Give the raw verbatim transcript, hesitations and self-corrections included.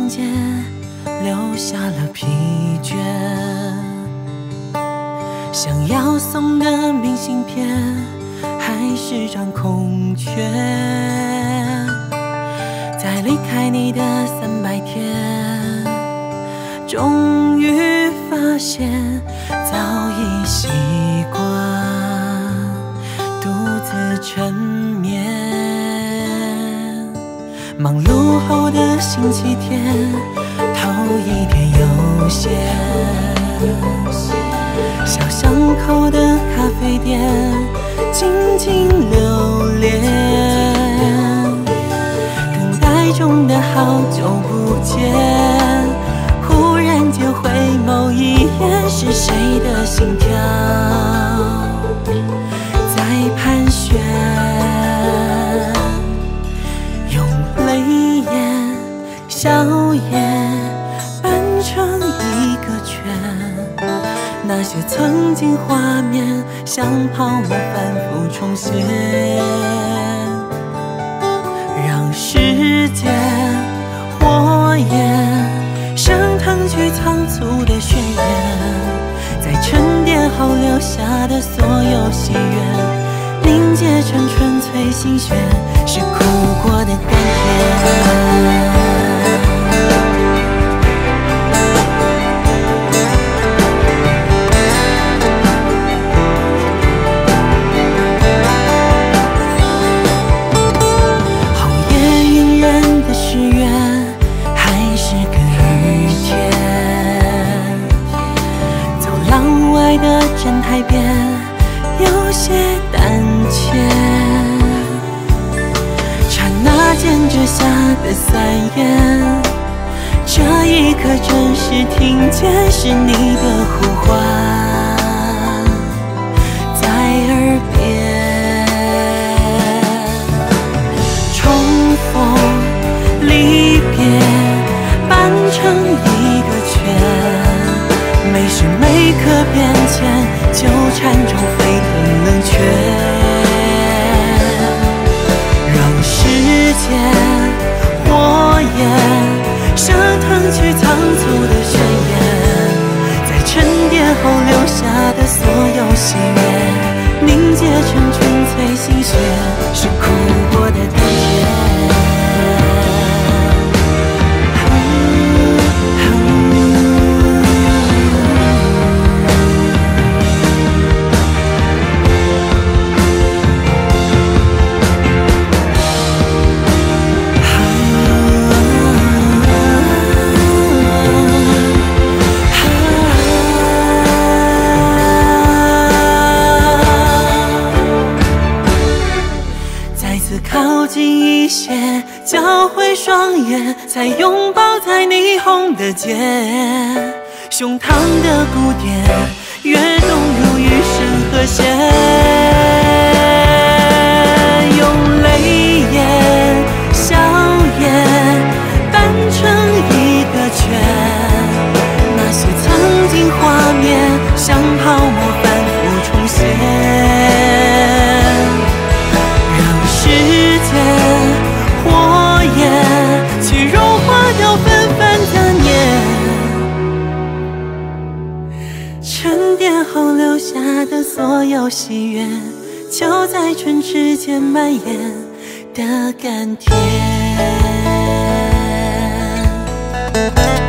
间留下了疲倦。想要送的明信片还是张空缺。在离开你的三百天，终于发现早已习惯独自沉眠。忙碌后的星期天，头一点悠闲。小巷口的咖啡店，静静流连。等待中的好久不见，忽然间回眸一眼，是谁的心跳在盘旋？用泪眼、笑颜扮成一个圈，那些曾经画面像泡沫反复重现，让时间火焰升腾去仓促的宣言，在沉淀后留下的所有喜悦，凝结成纯粹心血，是苦过的甘甜。站台边有些胆怯，刹那间折下的散言，这一刻真实听见是你的呼唤在耳边。重逢离别扮成一个圈，每时每刻变迁，纠缠中沸腾冷却，让时间火焰升腾去仓促的宣言，在沉淀后留下的所有喜悦，凝结成纯粹心血，是苦过的甘甜。靠近一些，交汇双眼，才拥抱在霓虹的街，胸膛的鼓点跃动如雨声和弦，用泪眼、笑颜扮成一个圈，那些曾经画面像泡沫反复重现。沉淀后留下的所有喜悦，就在唇齿间蔓延的甘甜。